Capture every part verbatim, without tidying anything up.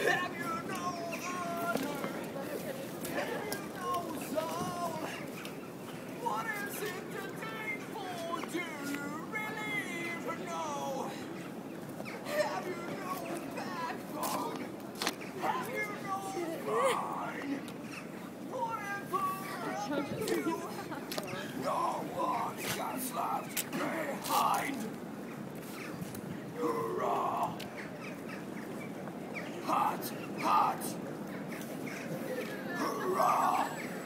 Have you no honor? Have you no soul? What is it to think for? Do you really even know? Have you no backbone? Have you no spine? Whatever happened to you? No one's got left behind. Hurrah! Hot, hot! Hurrah!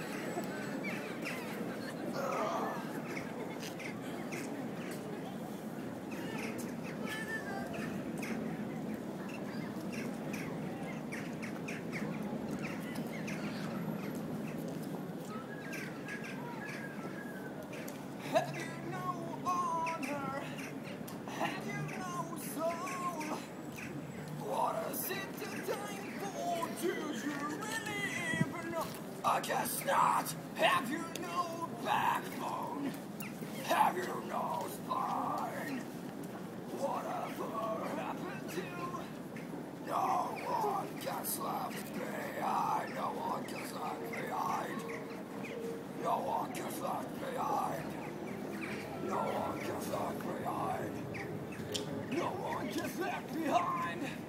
Have you no honor? Have you no soul? What is it to time for? Do you really even know? I guess not. Have you no backbone? Have you no spine? Whatever happened to you? No one gets left behind. No one gets left behind. No one gets left behind. No one gets left behind. No one gets left behind.